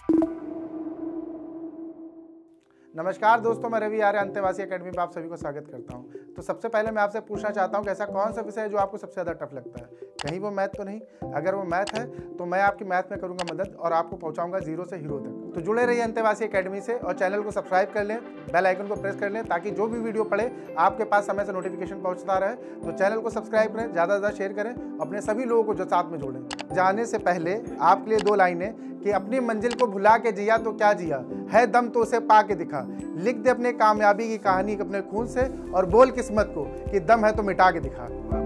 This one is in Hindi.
नमस्कार दोस्तों, मैं रवि आर्य अंतेवासी एकेडमी में आप सभी को स्वागत करता हूं। तो सबसे पहले मैं आपसे पूछना चाहता हूं कि ऐसा कौन सा विषय है जो आपको सबसे ज़्यादा टफ लगता है। कहीं वो मैथ तो नहीं? अगर वो मैथ है तो मैं आपकी मैथ में करूंगा मदद और आपको पहुंचाऊंगा जीरो से हीरो तक। तो जुड़े रहिए अंतेवासी एकेडमी से और चैनल को सब्सक्राइब कर लें, बेल आइकन को प्रेस कर लें ताकि जो भी वीडियो पड़े आपके पास समय से नोटिफिकेशन पहुँचता रहे। तो चैनल को सब्सक्राइब करें, ज़्यादा से ज़्यादा शेयर करें, अपने सभी लोगों को जो साथ में जोड़ें। जाने से पहले आपके लिए 2 लाइनें कि अपनी मंजिल को भुला के जिया तो क्या जिया, है दम तो उसे पा के दिखा। लिख दे अपने कामयाबी की कहानी अपने खून से और बोल किस्मत को कि दम है तो मिटा के दिखा।